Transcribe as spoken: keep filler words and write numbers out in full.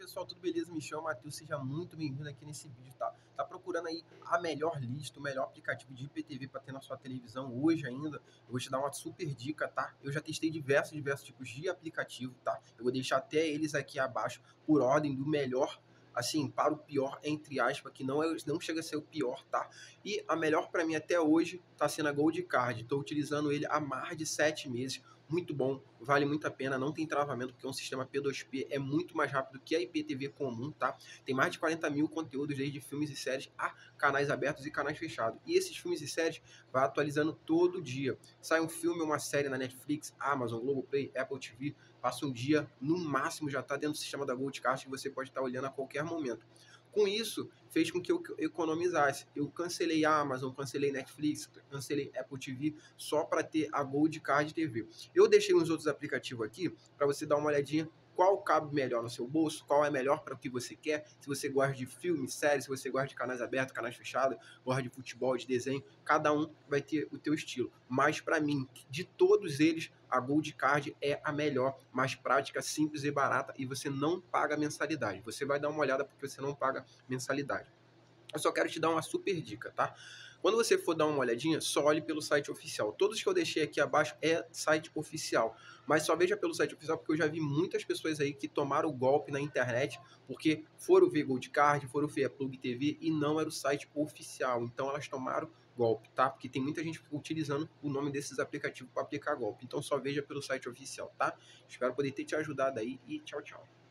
pessoal, tudo beleza? Me chamo Matheus, seja muito bem-vindo aqui nesse vídeo, tá? Tá procurando aí a melhor lista, o melhor aplicativo de I P T V para ter na sua televisão hoje ainda? Eu vou te dar uma super dica, tá? Eu já testei diversos, diversos tipos de aplicativo, tá? Eu vou deixar até eles aqui abaixo por ordem do melhor, assim, para o pior, entre aspas, que não, é, não chega a ser o pior, tá? E a melhor para mim até hoje tá sendo a Gold Card. Tô utilizando ele há mais de sete meses. Muito bom, vale muito a pena, não tem travamento, porque é um sistema P dois P, é muito mais rápido que a I P T V comum, tá? Tem mais de quarenta mil conteúdos, desde filmes e séries a canais abertos e canais fechados. E esses filmes e séries vai atualizando todo dia. Sai um filme ou uma série na Netflix, Amazon, Globoplay, Apple T V, passa um dia, no máximo já está dentro do sistema da Goldcast, que você pode estar olhando a qualquer momento. Com isso, fez com que eu economizasse. Eu cancelei a Amazon, cancelei Netflix, cancelei Apple T V só para ter a Gold Card T V. Eu deixei uns outros aplicativos aqui para você dar uma olhadinha qual cabe melhor no seu bolso, qual é melhor para o que você quer, se você gosta de filme, série, se você gosta de canais abertos, canais fechados, gosta de futebol, de desenho, cada um vai ter o teu estilo. Mas para mim, de todos eles, a Gold Card é a melhor, mais prática, simples e barata, e você não paga mensalidade. Você vai dar uma olhada porque você não paga mensalidade. Eu só quero te dar uma super dica, tá? Quando você for dar uma olhadinha, só olhe pelo site oficial. Todos que eu deixei aqui abaixo é site oficial, mas só veja pelo site oficial porque eu já vi muitas pessoas aí que tomaram o golpe na internet porque foram ver Gold Card, foram ver a Plug T V e não era o site oficial. Então elas tomaram golpe, tá? Porque tem muita gente utilizando o nome desses aplicativos para aplicar golpe. Então só veja pelo site oficial, tá? Espero poder ter te ajudado aí e tchau, tchau.